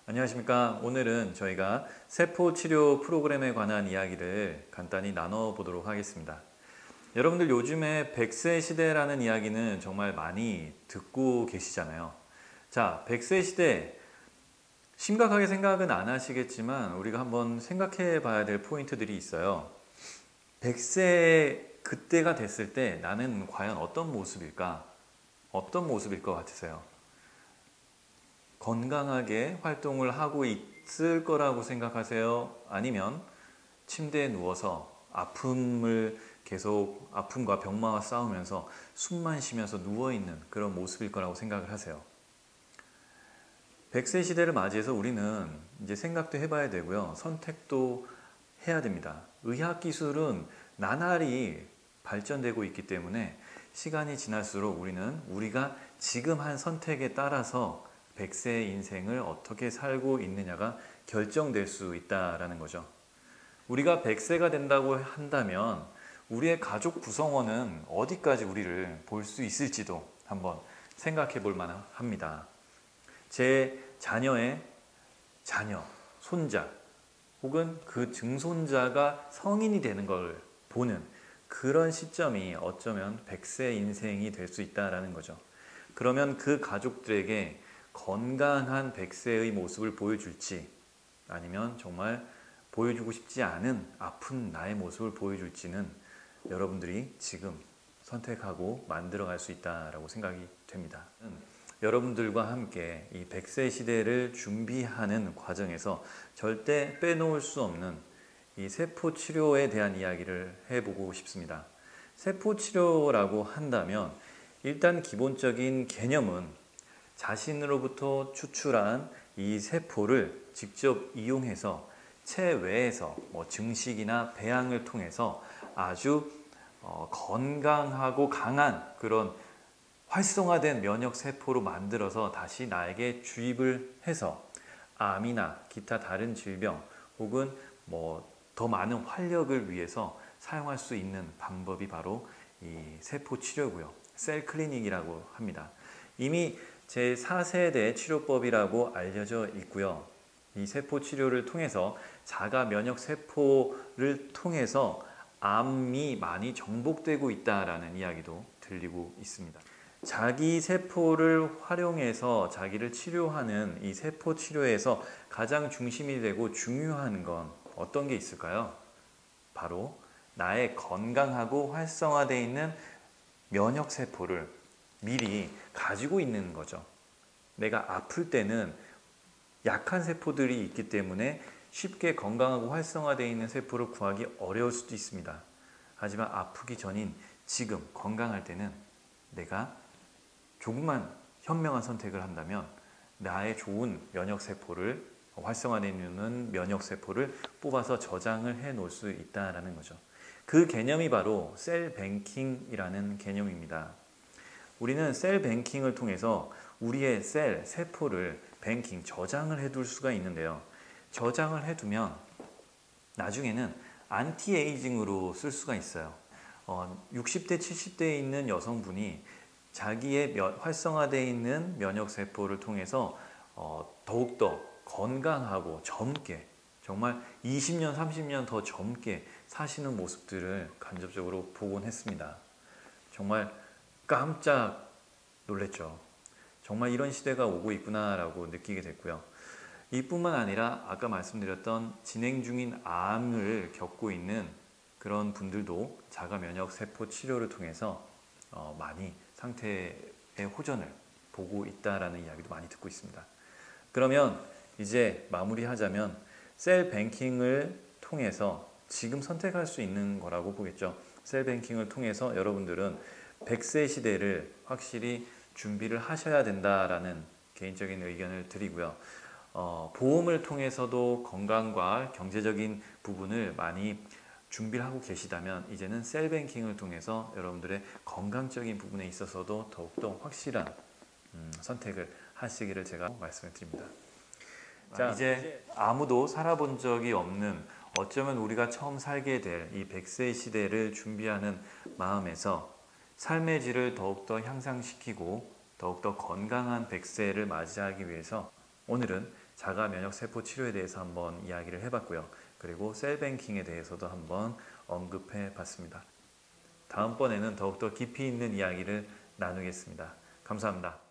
안녕하십니까. 오늘은 저희가 세포 치료 프로그램에 관한 이야기를 간단히 나눠보도록 하겠습니다. 여러분들 요즘에 100세 시대라는 이야기는 정말 많이 듣고 계시잖아요. 자, 100세 시대 심각하게 생각은 안 하시겠지만 우리가 한번 생각해 봐야 될 포인트들이 있어요. 100세 그때가 됐을 때 나는 과연 어떤 모습일까? 어떤 모습일 것 같으세요? 건강하게 활동을 하고 있을 거라고 생각하세요? 아니면 침대에 누워서 아픔과 병마와 싸우면서 숨만 쉬면서 누워있는 그런 모습일 거라고 생각을 하세요? 100세 시대를 맞이해서 우리는 이제 생각도 해봐야 되고요. 선택도 해야 됩니다. 의학기술은 나날이 발전되고 있기 때문에 시간이 지날수록 우리는 우리가 지금 한 선택에 따라서 100세의 인생을 어떻게 살고 있느냐가 결정될 수 있다는 거죠. 우리가 100세가 된다고 한다면 우리의 가족 구성원은 어디까지 우리를 볼 수 있을지도 한번 생각해 볼 만합니다. 제 자녀의 자녀, 손자 혹은 그 증손자가 성인이 되는 걸 보는 그런 시점이 어쩌면 100세 인생이 될 수 있다는 거죠. 그러면 그 가족들에게 건강한 100세의 모습을 보여줄지 아니면 정말 보여주고 싶지 않은 아픈 나의 모습을 보여줄지는 여러분들이 지금 선택하고 만들어갈 수 있다고 생각이 됩니다. 여러분들과 함께 이 100세 시대를 준비하는 과정에서 절대 빼놓을 수 없는 이 세포 치료에 대한 이야기를 해보고 싶습니다. 세포 치료라고 한다면 일단 기본적인 개념은 자신으로부터 추출한 이 세포를 직접 이용해서 체외에서 증식이나 배양을 통해서 아주 건강하고 강한 그런 활성화된 면역 세포로 만들어서 다시 나에게 주입을 해서 암이나 기타 다른 질병 혹은 더 많은 활력을 위해서 사용할 수 있는 방법이 바로 이 세포 치료고요. 셀 클리닉이라고 합니다. 이미 제4세대 치료법이라고 알려져 있고요. 이 세포 치료를 통해서 자가 면역 세포를 통해서 암이 많이 정복되고 있다라는 이야기도 들리고 있습니다. 자기 세포를 활용해서 자기를 치료하는 이 세포 치료에서 가장 중심이 되고 중요한 건 어떤 게 있을까요? 바로 나의 건강하고 활성화되어 있는 면역 세포를 미리 가지고 있는 거죠. 내가 아플 때는 약한 세포들이 있기 때문에 쉽게 건강하고 활성화되어 있는 세포를 구하기 어려울 수도 있습니다. 하지만 아프기 전인 지금 건강할 때는 내가 조금만 현명한 선택을 한다면 나의 좋은 면역세포를 활성화되는 면역세포를 뽑아서 저장을 해 놓을 수 있다는 거죠. 그 개념이 바로 셀 뱅킹이라는 개념입니다. 우리는 셀 뱅킹을 통해서 우리의 세포를 뱅킹, 저장을 해둘 수가 있는데요. 저장을 해두면 나중에는 안티에이징으로 쓸 수가 있어요. 60대, 70대에 있는 여성분이 자기의 활성화되어 있는 면역세포를 통해서 더욱더 건강하고 젊게 정말 20년, 30년 더 젊게 사시는 모습들을 간접적으로 보곤 했습니다. 정말 깜짝 놀랐죠. 정말 이런 시대가 오고 있구나라고 느끼게 됐고요. 이뿐만 아니라 아까 말씀드렸던 진행 중인 암을 겪고 있는 그런 분들도 자가 면역 세포 치료를 통해서 많이 상태의 호전을 보고 있다라는 이야기도 많이 듣고 있습니다. 그러면 이제 마무리하자면 셀 뱅킹을 통해서 지금 선택할 수 있는 거라고 보겠죠. 셀 뱅킹을 통해서 여러분들은 100세 시대를 확실히 준비를 하셔야 된다라는 개인적인 의견을 드리고요. 보험을 통해서도 건강과 경제적인 부분을 많이 준비를 하고 계시다면 이제는 셀뱅킹을 통해서 여러분들의 건강적인 부분에 있어서도 더욱더 확실한 선택을 하시기를 제가 말씀을 드립니다. 자, 이제 아무도 살아본 적이 없는 어쩌면 우리가 처음 살게 될 이 100세 시대를 준비하는 마음에서 삶의 질을 더욱더 향상시키고 더욱더 건강한 100세를 맞이하기 위해서 오늘은 자가 면역 세포 치료에 대해서 한번 이야기를 해봤고요. 그리고 셀뱅킹에 대해서도 한번 언급해 봤습니다. 다음번에는 더욱더 깊이 있는 이야기를 나누겠습니다. 감사합니다.